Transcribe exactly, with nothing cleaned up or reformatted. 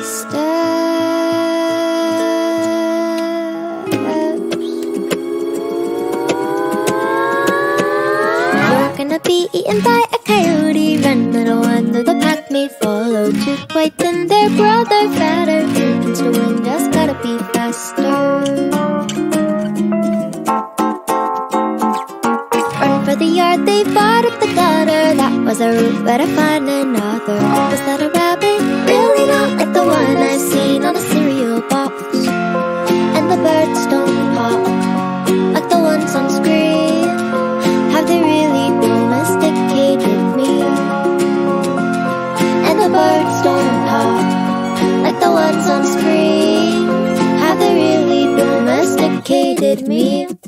You're gonna be eaten by a coyote. Run, little one, though the pack may follow. Two white and their brother fatter. Infants to win, just gotta be faster. Run for the yard, they fought up the gutter. That was a root, better find another. Was that a rabbit? Really not like the one I've seen on a cereal box. And the birds don't pop like the ones on screen. Have they really domesticated me? And the birds don't pop like the ones on screen. Have they really domesticated me?